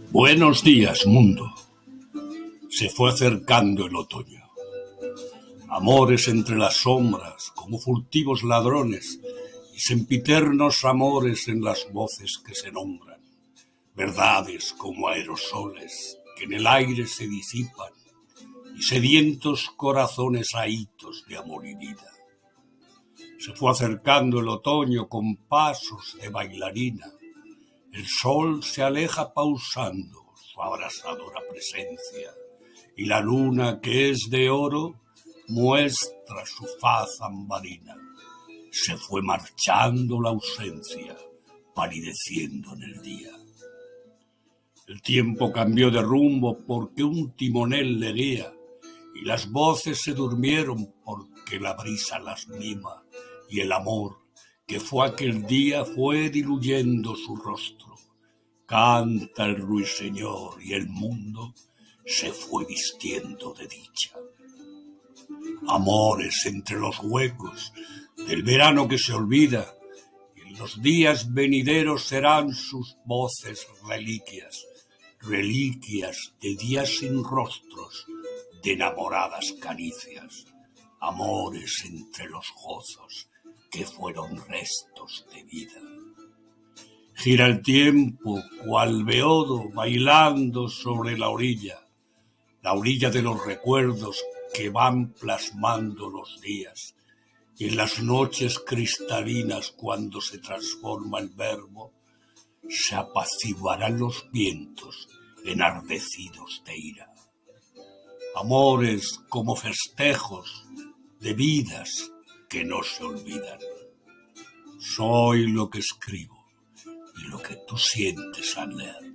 Buenos días, mundo. Se fue acercando el otoño. Amores entre las sombras, como furtivos ladrones, y sempiternos amores en las voces que se nombran. Verdades como aerosoles que en el aire se disipan, y sedientos corazones ahitos de amor y vida. Se fue acercando el otoño con pasos de bailarina. El sol se aleja pausando su abrasadora presencia, y la luna, que es de oro, muestra su faz ambarina. Se fue marchando la ausencia, palideciendo en el día. El tiempo cambió de rumbo porque un timonel le guía, y las voces se durmieron porque la brisa las mima, y el amor que fue aquel día fue diluyendo su rostro. Canta el ruiseñor y el mundo se fue vistiendo de dicha. Amores entre los huecos del verano que se olvida, y en los días venideros serán sus voces reliquias, reliquias de días sin rostros, de enamoradas caricias. Amores entre los gozos que fueron restos de vida. Gira el tiempo, cual beodo, bailando sobre la orilla de los recuerdos que van plasmando los días. Y en las noches cristalinas, cuando se transforma el verbo, se apaciguarán los vientos enardecidos de ira. Amores como festejos de vidas que no se olvidan. Soy lo que escribo y lo que tú sientes al leer.